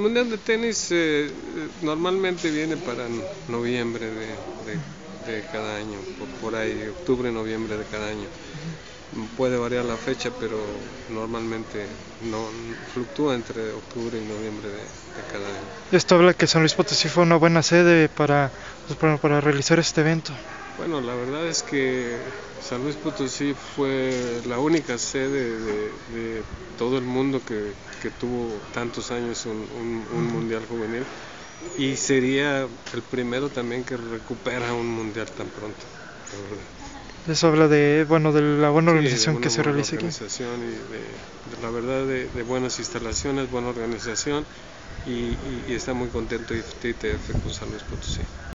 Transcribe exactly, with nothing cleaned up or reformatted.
Mundial de Tenis eh, normalmente viene para noviembre de, de, de cada año, por, por ahí, octubre, noviembre de cada año. Puede variar la fecha, pero normalmente no fluctúa entre octubre y noviembre de, de cada año. Esto habla que San Luis Potosí fue una buena sede para, pues, para, para realizar este evento. Bueno, la verdad es que San Luis Potosí fue la única sede de, de todo el mundo que, que tuvo tantos años un, un, un mundial juvenil, y sería el primero también que recupera un mundial tan pronto, la verdad. Eso habla de, bueno, de la buena Sí, organización de una que se buena realiza aquí. organización y de, de la verdad de, de buenas instalaciones, buena organización, y, y, y está muy contento I T F con San Luis Potosí.